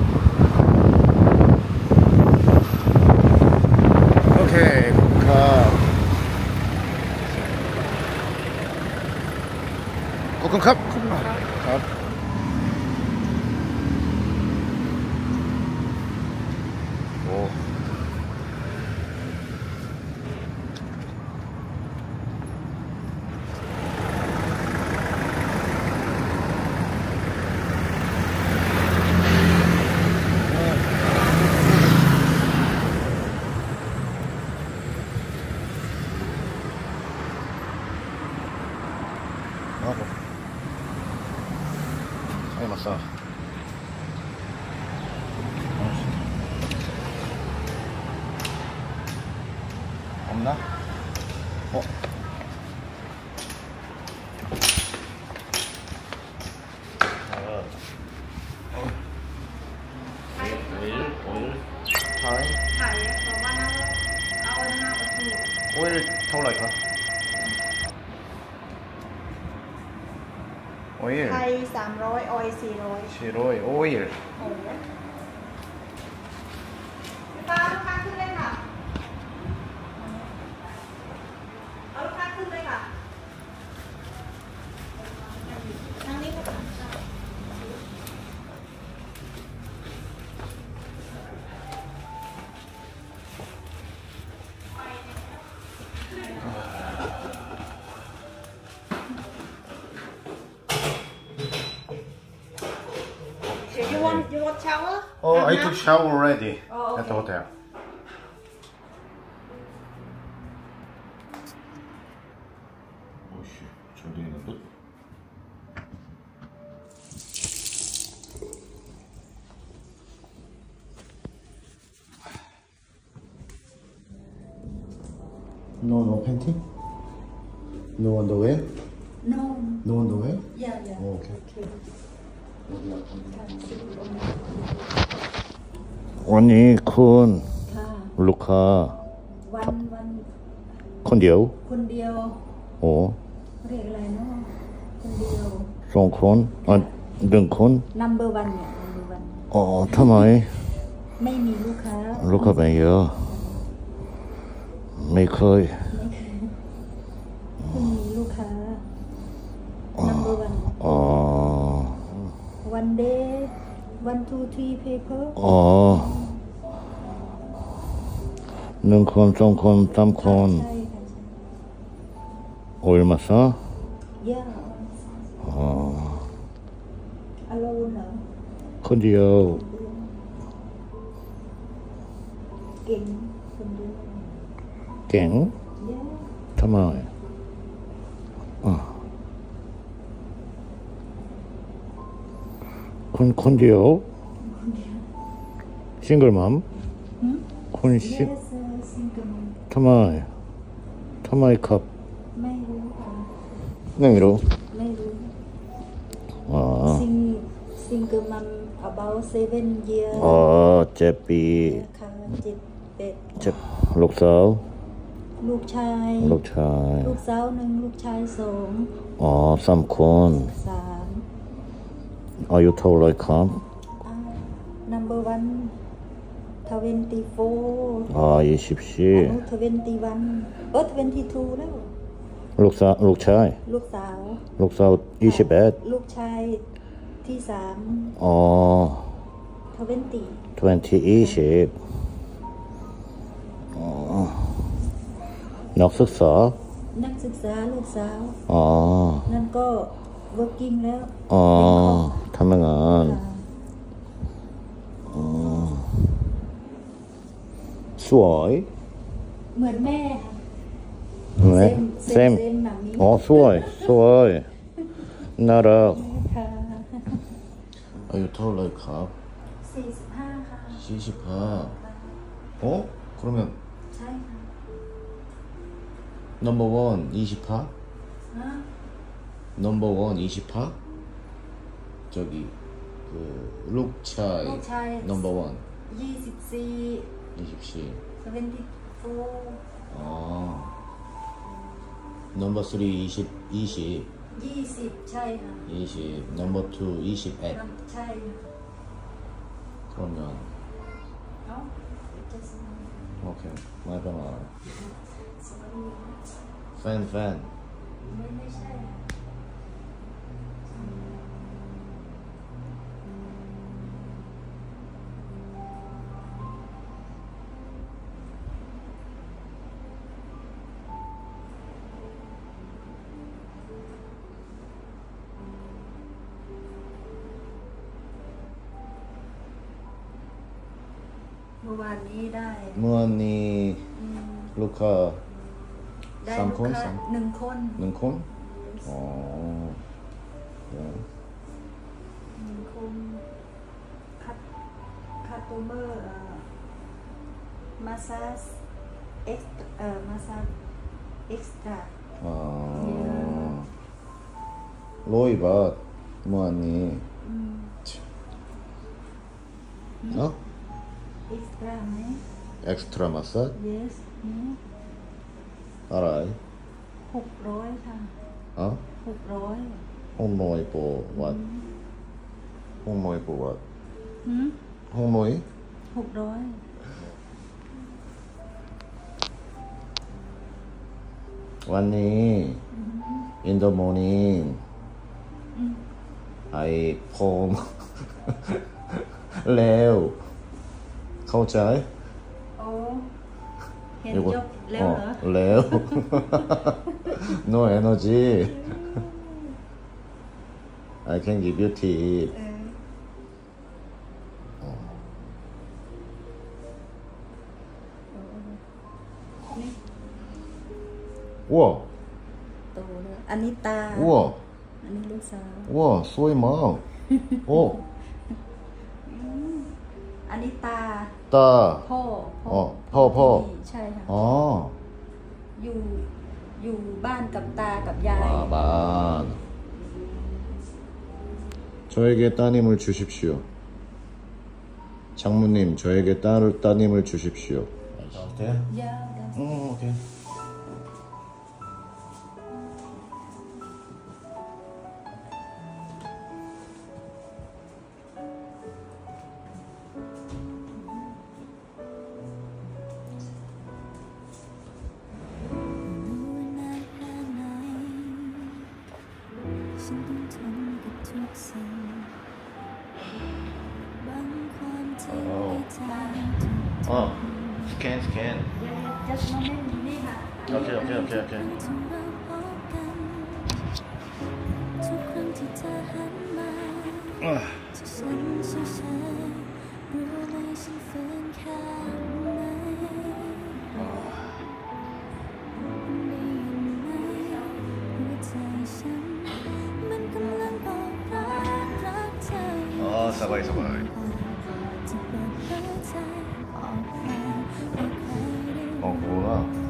โอเคครับขอบคุณครับครับโอ้はいまさ없나? 어? 오일 타임 ไข่บอกว่าน้าเอาอันนั้นเอาถูก 오일 털라이카 오일 ไข่300ออย400 시로이 오일 โอ้โหพี่ฟ้าลูกค้าขึ้นเลยค่ะเอาลูกค้าขึ้นเลยค่ะทางนี้ค่ะ You want shower? Oh, I took shower already Oh, at the okay. hotel. 오씨, 저기 있는데? No panty? No underwear? No. No underwear? Yeah, yeah. Oh, okay. Okay. วันนี้คุณค่ะลูกค้าวันคนเดียวคนเดียวโอ้เรียกอะไรเนาะคนเดียวสองคนหนึ่งคน number one เนี่ย number one อ๋อทำไมไม่มีลูกค้าลูกค้าไม่เยอะไม่เคยเพิ่งมีลูกค้า number one อ๋อ one day 1 2 3 paper อ๋อหนึ่งคนสองคนสามคนใช่ค่ะ 얼마 써? yeah alone เหรอคนเดียวเก่งคนเดียวเก่ง yeah ทำไมคนเดียว 싱글 맘? คน yes single ทำไมครับไม่รู้ค่ะไม่รู้ไม่รู้อ๋อ single mom about 7 years อ๋อ7 ปีค่ะ7 เจ็บลูกสาวลูกชายลูกชายลูกสาว1ลูกชาย2 อ๋อ3 คน 3 อายุเท่าไรครับ number one 24 24 21 22แล้วลูกชายลูกสาว 21 ลูกชายที่3 อ๋อ 20 อ๋อนักศึกษานักศึกษาลูกสาวอ๋อนั่นก็ working แล้วอ๋อทำงานสวยเหมือนแม่ค่ะไหมเซมแบบนี้อ๋อสวยน่ารักค่ะอายุเท่าไรครับ 45ค่ะ 45 어? 그러면 ใช่ค่ะ 넘버 원 20파? ฮะ 넘버 원 20파? 저기 그 룩차이 ลูกชาย 넘버 원 24 24 74 아 넘버 3 20 20ใช่ค่ะ 20 넘버 2 21 ใช่ค่ะ 그 그러면 เอ้าจะสมัย 오케이 말거나 สมัย 팬 ไม่ใช่ เมื่อวานนี้ได้ 무언니 อืม 루카 ได้สามลูกคนค้าสาม 1 คน 능콘? 어 그래 1 คนคัตโตเมอร์มาซาจเอ็กมาซาจเอ็กซ์ตร้า 아 로이밭 무언니 อืม 어? เอ็กซ์ตร้าไหม 엑스트라 마사지? yes นี่ 알아이 600 ค่ะ 어? 600 홍모이 뽀왓 홍모이 뽀왓 หืม 홍모이? 600 왔니? In the morning I 폼 레오 เข้าใจโอ้เห็น 이거 จบแล้วเหรอ 레오 No energy I can give you tip เออนี่ 우와 โตแล้วอันนี้ตา 우와 อันนี้ลูกสาว 우와 소이마 오 อันนี้ตา 따 พ่อพ่อที่ใช่ค่ะ 아 อยู่บ้านกับตากับยาย 와만 저에게 따님을 주십시오 장모님 저에게 따님을 주십시오 오케이? ยาวดาว 오케이 어 스캔 จะมาเล่นนี่ค่ะ 오케이 ทุกครั้งที่เธอหันมาที่ฉันเฉยๆรู้ไหมฉันฝืนแค่ไหนได้ยินไหมหัวใจฉันมันกำลังบอกรักเธอ 사바이 จะเปิดเผยใจออกมาให้ใครได้ 그거구나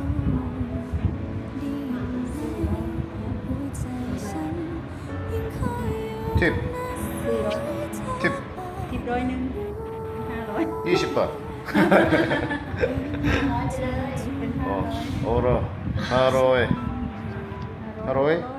ดีไหมหัวใจฉันยังคอยอยู่ 팁 400 팁 ทิป100 500 20바 น้อยไปเลยเป็น500 어라 하로에 하로에